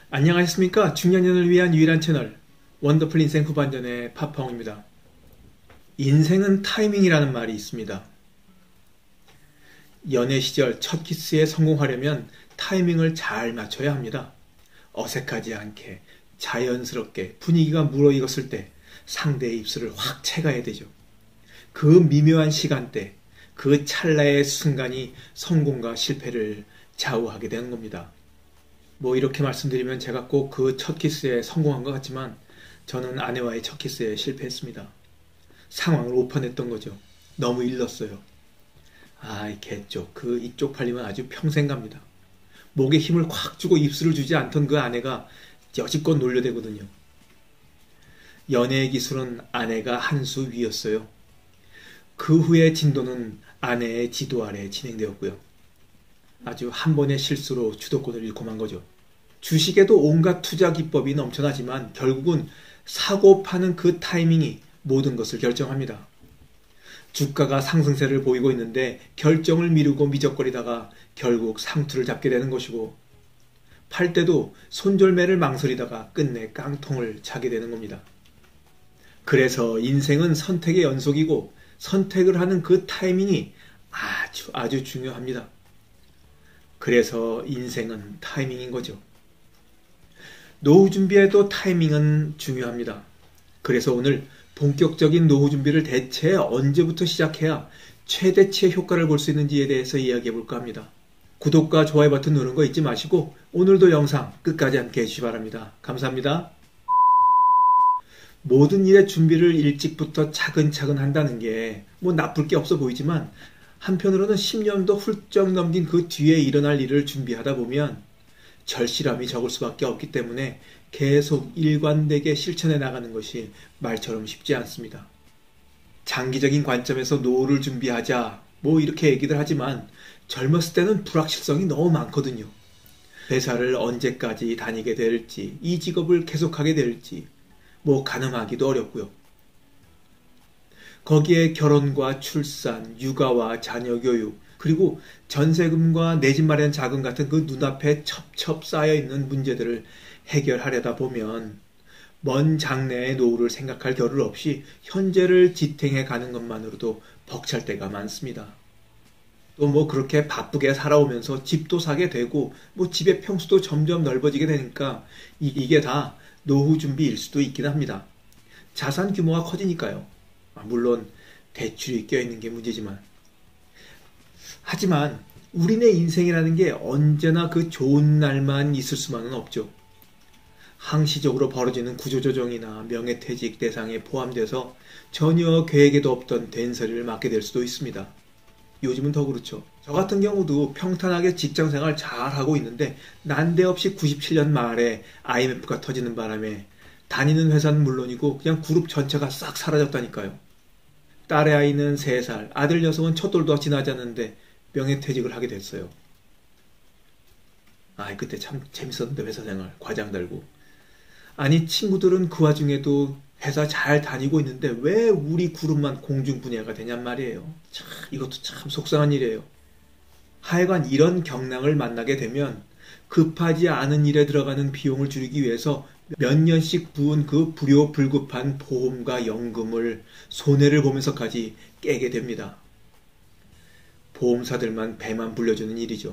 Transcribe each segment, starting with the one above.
안녕하십니까. 중년년을 위한 유일한 채널 원더풀 인생 후반전의 파파홍입니다. 인생은 타이밍이라는 말이 있습니다. 연애 시절 첫 키스에 성공하려면 타이밍을 잘 맞춰야 합니다. 어색하지 않게 자연스럽게 분위기가 무르익었을 때 상대의 입술을 확 채가야 되죠. 그 미묘한 시간대, 그 찰나의 순간이 성공과 실패를 좌우하게 되는 겁니다. 이렇게 말씀드리면 제가 꼭 그 첫 키스에 성공한 것 같지만 저는 아내와의 첫 키스에 실패했습니다. 상황을 오판했던 거죠. 너무 일렀어요. 개쪽. 이쪽 팔리면 아주 평생 갑니다. 목에 힘을 확 주고 입술을 주지 않던 그 아내가 여지껏 놀려대거든요. 연애의 기술은 아내가 한 수 위였어요. 그 후의 진도는 아내의 지도 아래 진행되었고요. 아주 한 번의 실수로 주도권을 잃고 만 거죠. 주식에도 온갖 투자 기법이 넘쳐나지만 결국은 사고 파는 그 타이밍이 모든 것을 결정합니다. 주가가 상승세를 보이고 있는데 결정을 미루고 미적거리다가 결국 상투를 잡게 되는 것이고, 팔 때도 손절매를 망설이다가 끝내 깡통을 차게 되는 겁니다. 그래서 인생은 선택의 연속이고 선택을 하는 그 타이밍이 아주 중요합니다. 그래서 인생은 타이밍인 거죠. 노후 준비에도 타이밍은 중요합니다. 그래서 오늘 본격적인 노후 준비를 대체 언제부터 시작해야 최대치의 효과를 볼 수 있는지에 대해서 이야기해 볼까 합니다. 구독과 좋아요 버튼 누르는 거 잊지 마시고 오늘도 영상 끝까지 함께 해주시기 바랍니다. 감사합니다. 모든 일의 준비를 일찍부터 차근차근 한다는 게 나쁠 게 없어 보이지만, 한편으로는 10년도 훌쩍 넘긴 그 뒤에 일어날 일을 준비하다 보면 절실함이 적을 수밖에 없기 때문에 계속 일관되게 실천해 나가는 것이 말처럼 쉽지 않습니다. 장기적인 관점에서 노후를 준비하자 이렇게 얘기들 하지만 젊었을 때는 불확실성이 너무 많거든요. 회사를 언제까지 다니게 될지, 이 직업을 계속하게 될지 가늠하기도 어렵고요. 거기에 결혼과 출산, 육아와 자녀 교육, 그리고 전세금과 내 집 마련 자금 같은 그 눈앞에 첩첩 쌓여있는 문제들을 해결하려다 보면 먼 장래의 노후를 생각할 겨를 없이 현재를 지탱해 가는 것만으로도 벅찰 때가 많습니다. 또 그렇게 바쁘게 살아오면서 집도 사게 되고 집의 평수도 점점 넓어지게 되니까 이게 다 노후 준비일 수도 있긴 합니다. 자산 규모가 커지니까요. 물론 대출이 껴있는 게 문제지만. 하지만 우리네 인생이라는 게 언제나 그 좋은 날만 있을 수만은 없죠. 항시적으로 벌어지는 구조조정이나 명예퇴직 대상에 포함돼서 전혀 계획에도 없던 된서리를 맞게 될 수도 있습니다. 요즘은 더 그렇죠. 저 같은 경우도 평탄하게 직장생활 잘하고 있는데 난데없이 97년 말에 IMF가 터지는 바람에 다니는 회사는 물론이고 그냥 그룹 전체가 싹 사라졌다니까요. 딸의 아이는 3살, 아들 녀석은 첫 돌도 지나지 않았는데 명예퇴직을 하게 됐어요. 그때 참 재밌었는데, 회사 생활 과장 달고. 친구들은 그 와중에도 회사 잘 다니고 있는데 왜 우리 그룹만 공중분해가 되냔 말이에요. 이것도 참 속상한 일이에요. 하여간 이런 경랑을 만나게 되면 급하지 않은 일에 들어가는 비용을 줄이기 위해서 몇 년씩 부은 그 불효불급한 보험과 연금을 손해를 보면서까지 깨게 됩니다. 보험사들만 배만 불려주는 일이죠.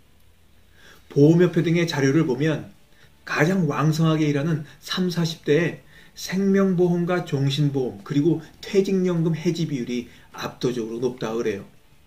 보험협회 등의 자료를 보면 가장 왕성하게 일하는 30, 40대에 생명보험과 종신보험, 그리고 퇴직연금 해지 비율이 압도적으로 높다 그래요.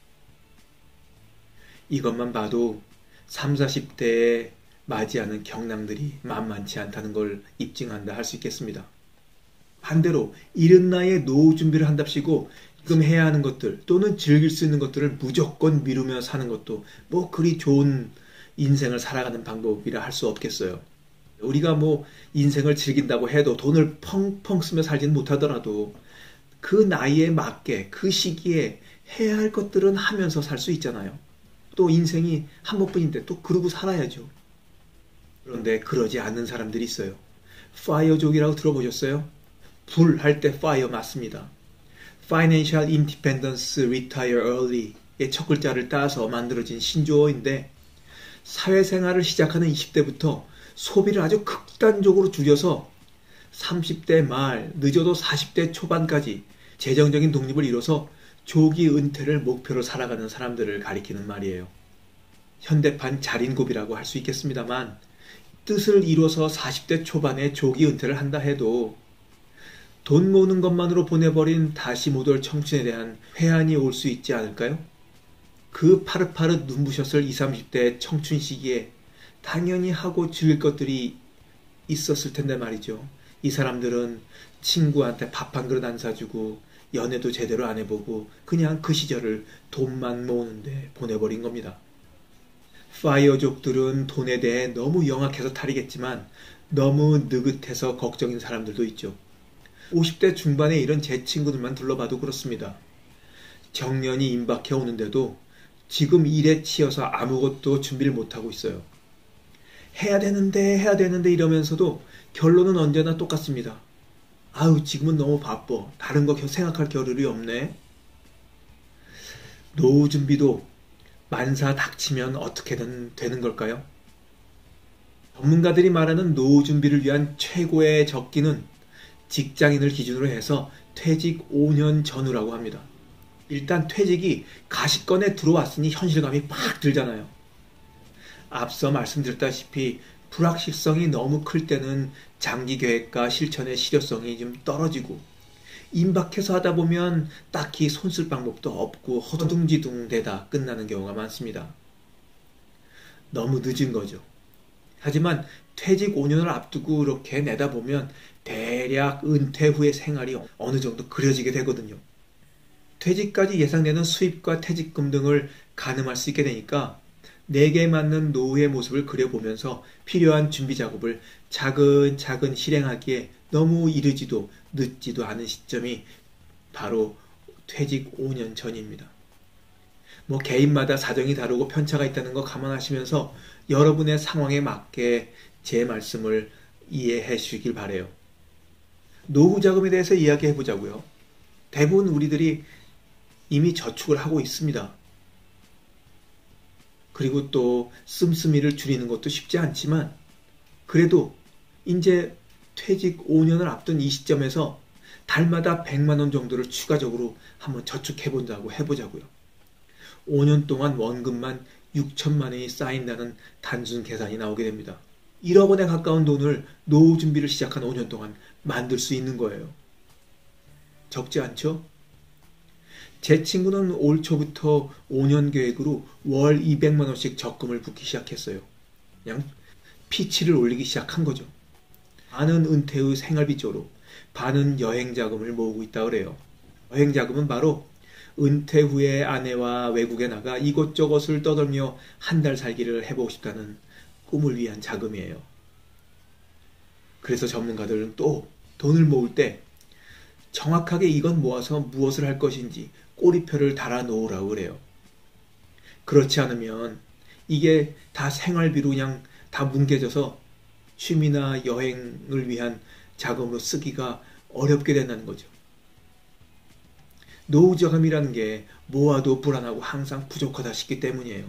이것만 봐도 30, 40대에 맞이하는 경랑들이 만만치 않다는 걸 입증한다 할 수 있겠습니다. 반대로 이른 나이에 노후 준비를 한답시고 지금 해야 하는 것들 또는 즐길 수 있는 것들을 무조건 미루며 사는 것도 그리 좋은 인생을 살아가는 방법이라 할 수 없겠어요. 우리가 인생을 즐긴다고 해도 돈을 펑펑 쓰며 살지는 못하더라도 그 나이에 맞게 그 시기에 해야 할 것들은 하면서 살 수 있잖아요. 또 인생이 한 번뿐인데 또 그러고 살아야죠. 그런데 그러지 않는 사람들이 있어요. 파이어족이라고 들어보셨어요? 불 할 때 파이어 맞습니다. Financial Independence Retire Early의 첫 글자를 따서 만들어진 신조어인데, 사회생활을 시작하는 20대부터 소비를 아주 극단적으로 줄여서 30대 말, 늦어도 40대 초반까지 재정적인 독립을 이뤄서 조기 은퇴를 목표로 살아가는 사람들을 가리키는 말이에요. 현대판 자린고비라고 할 수 있겠습니다만 뜻을 이뤄서 40대 초반에 조기 은퇴를 한다 해도 돈 모으는 것만으로 보내버린 다시 못 올 청춘에 대한 회한이 올 수 있지 않을까요? 그 파릇파릇 눈부셨을 20, 30대 청춘 시기에 당연히 하고 즐길 것들이 있었을 텐데 말이죠. 이 사람들은 친구한테 밥 한 그릇 안 사주고 연애도 제대로 안 해보고 그냥 그 시절을 돈만 모으는데 보내버린 겁니다. 파이어족들은 돈에 대해 너무 영악해서 탈이겠지만 너무 느긋해서 걱정인 사람들도 있죠. 50대 중반에 이런 제 친구들만 둘러봐도 그렇습니다. 정년이 임박해 오는데도 지금 일에 치여서 아무것도 준비를 못하고 있어요. 해야 되는데 이러면서도 결론은 언제나 똑같습니다. 아우, 지금은 너무 바빠. 다른 거 생각할 겨를이 없네. 노후 준비도 만사 닥치면 어떻게든 되는 걸까요? 전문가들이 말하는 노후 준비를 위한 최고의 적기는 직장인을 기준으로 해서 퇴직 5년 전후라고 합니다. 일단 퇴직이 가시권에 들어왔으니 현실감이 팍 들잖아요. 앞서 말씀드렸다시피 불확실성이 너무 클 때는 장기 계획과 실천의 실효성이 좀 떨어지고 임박해서 하다 보면 딱히 손쓸 방법도 없고 허둥지둥 되다 끝나는 경우가 많습니다. 너무 늦은 거죠. 하지만 퇴직 5년을 앞두고 이렇게 내다보면 대략 은퇴 후의 생활이 어느 정도 그려지게 되거든요. 퇴직까지 예상되는 수입과 퇴직금 등을 가늠할 수 있게 되니까 내게 맞는 노후의 모습을 그려보면서 필요한 준비 작업을 차근차근 실행하기에 너무 이르지도 늦지도 않은 시점이 바로 퇴직 5년 전입니다. 개인마다 사정이 다르고 편차가 있다는 거 감안하시면서 여러분의 상황에 맞게 제 말씀을 이해해 주시길 바라요. 노후 자금에 대해서 이야기해 보자고요. 대부분 우리들이 이미 저축을 하고 있습니다. 그리고 또 씀씀이를 줄이는 것도 쉽지 않지만 그래도 이제 퇴직 5년을 앞둔 이 시점에서 달마다 100만 원 정도를 추가적으로 한번 저축해 본다고 해보자고요. 5년 동안 원금만 6천만 원이 쌓인다는 단순 계산이 나오게 됩니다. 1억 원에 가까운 돈을 노후 준비를 시작한 5년 동안 만들 수 있는 거예요. 적지 않죠? 제 친구는 올 초부터 5년 계획으로 월 200만 원씩 적금을 붓기 시작했어요. 그냥 피치를 올리기 시작한 거죠. 반은 은퇴 후 생활비 쪽으로, 반은 여행 자금을 모으고 있다 그래요. 여행 자금은 바로 은퇴 후에 아내와 외국에 나가 이곳저곳을 떠돌며 한 달 살기를 해보고 싶다는 꿈을 위한 자금이에요. 그래서 전문가들은 또 돈을 모을 때 정확하게 이건 모아서 무엇을 할 것인지 꼬리표를 달아 놓으라고 그래요. 그렇지 않으면 이게 다 생활비로 그냥 다 뭉개져서 취미나 여행을 위한 자금으로 쓰기가 어렵게 된다는 거죠. 노후 자금이라는 게 모아도 불안하고 항상 부족하다 싶기 때문이에요.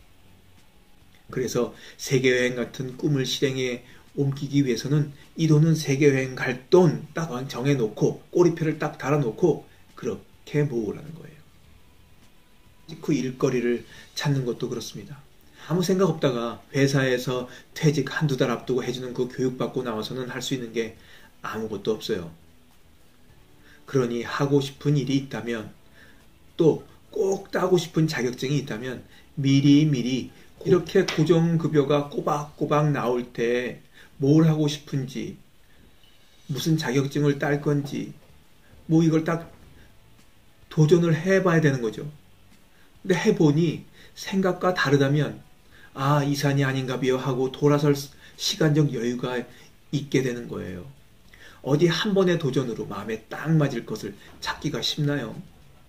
그래서 세계여행 같은 꿈을 실행에 옮기기 위해서는 이 돈은 세계여행 갈 돈 딱 정해놓고 꼬리표를 딱 달아놓고 그렇게 모으라는 거예요. 그 일거리를 찾는 것도 그렇습니다. 아무 생각 없다가 회사에서 퇴직 한두 달 앞두고 해주는 그 교육받고 나와서는 할 수 있는 게 아무것도 없어요. 그러니 하고 싶은 일이 있다면 또 꼭 따고 싶은 자격증이 있다면 미리 이렇게 고정급여가 꼬박꼬박 나올 때 뭘 하고 싶은지 무슨 자격증을 딸 건지 이걸 딱 도전을 해봐야 되는 거죠. 근데 해보니 생각과 다르다면 이 산이 아닌가 비요 하고 돌아설 시간적 여유가 있게 되는 거예요. 어디 한 번의 도전으로 마음에 딱 맞을 것을 찾기가 쉽나요?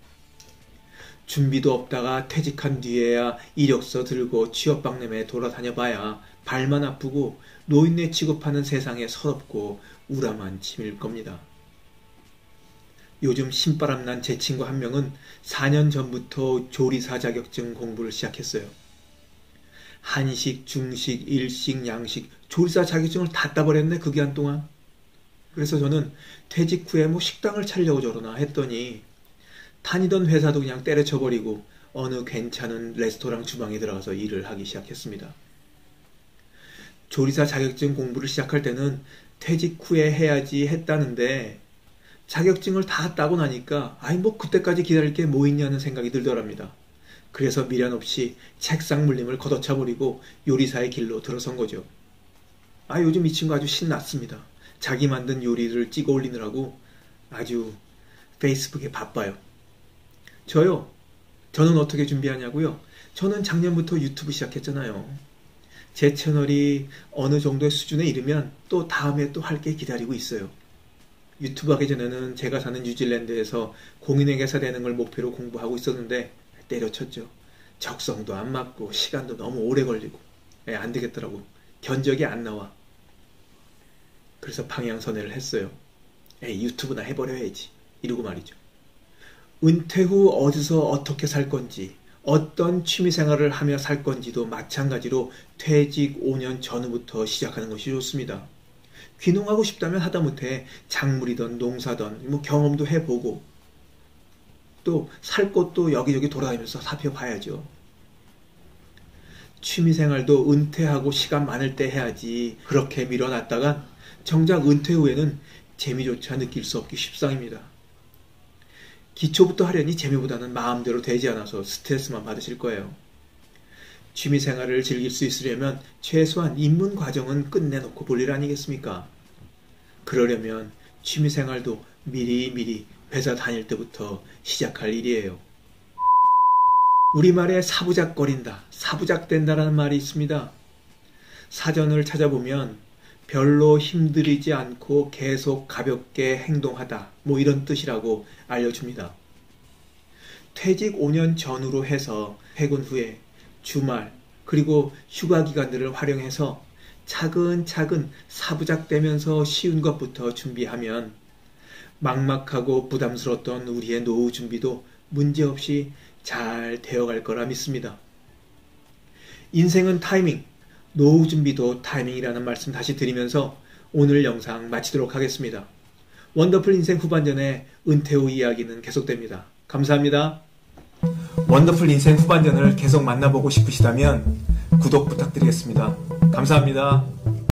준비도 없다가 퇴직한 뒤에야 이력서 들고 취업박람회에 돌아다녀봐야 발만 아프고 노인네 취급하는 세상에 서럽고 우람한 짐일 겁니다. 요즘 신바람난 제 친구 한 명은 4년 전부터 조리사 자격증 공부를 시작했어요. 한식, 중식, 일식, 양식 조리사 자격증을 다 따버렸네, 그 기간 동안. 그래서 저는 퇴직 후에 뭐 식당을 차리려고 저러나 했더니 다니던 회사도 그냥 때려쳐버리고 어느 괜찮은 레스토랑 주방에 들어가서 일을 하기 시작했습니다. 조리사 자격증 공부를 시작할 때는 퇴직 후에 해야지 했다는데 자격증을 다 따고 나니까 아이 뭐 그때까지 기다릴 게 뭐 있냐는 생각이 들더랍니다. 그래서 미련 없이 책상 물림을 걷어차버리고 요리사의 길로 들어선 거죠. 요즘 이 친구 아주 신났습니다. 자기 만든 요리를 찍어 올리느라고 아주 페이스북에 바빠요. 저는 어떻게 준비하냐고요? 저는 작년부터 유튜브 시작했잖아요. 제 채널이 어느 정도의 수준에 이르면 또 다음에 또 할 게 기다리고 있어요. 유튜브 하기 전에는 제가 사는 뉴질랜드에서 공인회계사 되는 걸 목표로 공부하고 있었는데 때려쳤죠. 적성도 안 맞고 시간도 너무 오래 걸리고 안 되겠더라고. 견적이 안 나와. 그래서 방향선회를 했어요. 유튜브나 해버려야지. 이러고 말이죠. 은퇴 후 어디서 어떻게 살 건지, 어떤 취미생활을 하며 살 건지도 마찬가지로 퇴직 5년 전후부터 시작하는 것이 좋습니다. 귀농하고 싶다면 하다못해 작물이든 농사든 뭐 경험도 해보고 또 살 곳도 여기저기 돌아다니면서 살펴봐야죠. 취미생활도 은퇴하고 시간 많을 때 해야지 그렇게 밀어놨다간 정작 은퇴 후에는 재미조차 느낄 수 없기 십상입니다. 기초부터 하려니 재미보다는 마음대로 되지 않아서 스트레스만 받으실 거예요. 취미생활을 즐길 수 있으려면 최소한 입문 과정은 끝내놓고 볼 일 아니겠습니까? 그러려면 취미생활도 미리미리 회사 다닐 때부터 시작할 일이에요. 우리말에 사부작거린다, 사부작된다라는 말이 있습니다. 사전을 찾아보면 별로 힘들이지 않고 계속 가볍게 행동하다, 뭐 이런 뜻이라고 알려줍니다. 퇴직 5년 전후로 해서 퇴근 후에 주말 그리고 휴가 기간들을 활용해서 차근차근 사부작되면서 쉬운 것부터 준비하면 막막하고 부담스러웠던 우리의 노후 준비도 문제없이 잘 되어갈 거라 믿습니다. 인생은 타이밍, 노후 준비도 타이밍이라는 말씀 다시 드리면서 오늘 영상 마치도록 하겠습니다. 원더풀 인생 후반전의 은퇴 후 이야기는 계속됩니다. 감사합니다. 원더풀 인생 후반전을 계속 만나보고 싶으시다면 구독 부탁드리겠습니다. 감사합니다.